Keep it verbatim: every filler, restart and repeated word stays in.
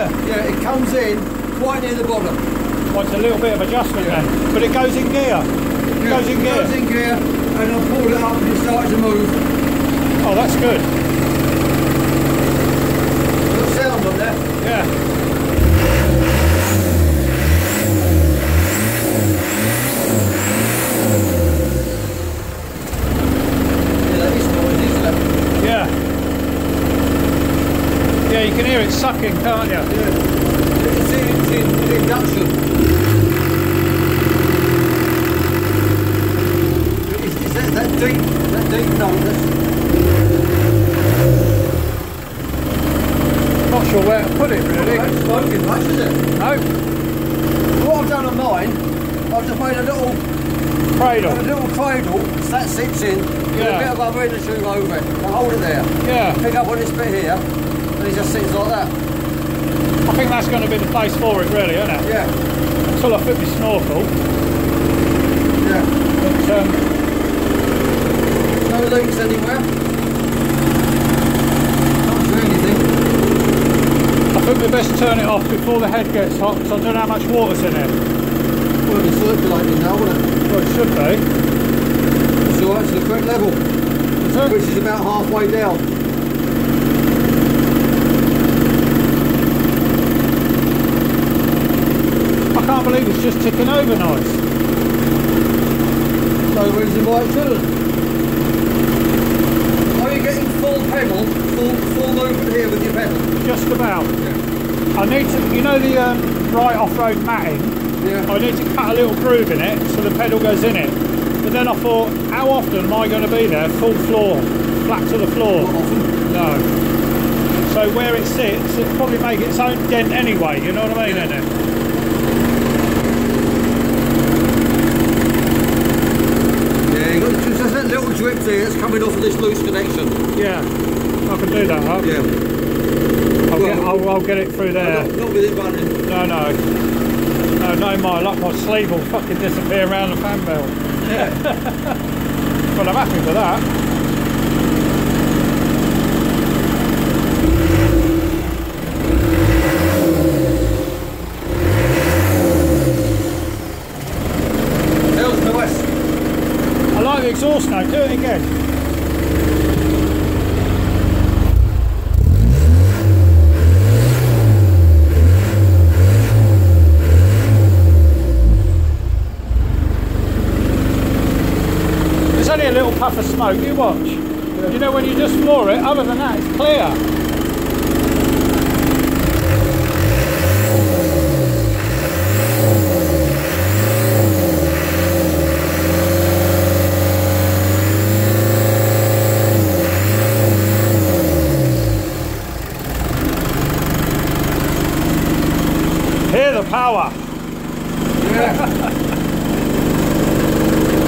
Yeah, yeah, it comes in quite near the bottom. Well, it's a little bit of adjustment Yeah. then. But it goes in gear. It Yeah, goes in it gear. goes in gear, and I pulled it up and it started to move. Oh, that's good. Got sound on there. Yeah. Yeah, that is noise, isn't it? Yeah. Yeah, you can hear it sucking, can't you? Yeah. It's in, it's in induction. Is, is that, that deep, that deep numbness? Not sure where to put it really. Well, that's smoking much, is it? No. What I've done on mine, I've just made a little, Cradle. a little cradle that sits in, with Yeah. a bit of rubber inner tube over it. I hold it there. Yeah. Pick up on this bit here, and it just sits like that. I think that's going to be the place for it really, isn't it? Yeah, Until I fit my snorkel. yeah. But, um, No leaks anywhere. Can't do anything. I think we best turn it off before the head gets hot because I don't know how much water's in it. Well, it's circulating now, won't it? Well, it should be. It's alright, it's the correct level, Is it? which is about halfway down. I can't believe it's just ticking over nice. No reason why it shouldn't. Are you getting full pedal, full, full movement here with your pedal? Just about. Yeah. I need to, you know the um, right off-road matting? Yeah. I need to cut a little groove in it so the pedal goes in it. But then I thought, how often am I going to be there, full floor, flat to the floor? Not often. No. So where it sits, it'll probably make its own dent anyway, you know what I mean, Yeah. innit? Yeah, you've got just that little drip there that's coming off of this loose connection. Yeah, I can do that, huh? Yeah. I'll, Well, get, I'll, I'll get it through there. Not, not with it running. No, no. No, no, my luck, my sleeve will fucking disappear around the fan belt. Yeah. But I'm happy with that. Hell's the west. I like the exhaust note, do it again. There's only a little puff of smoke, you watch. Yeah. You know when you just floor it, other than that it's clear. Hear the power. Yeah.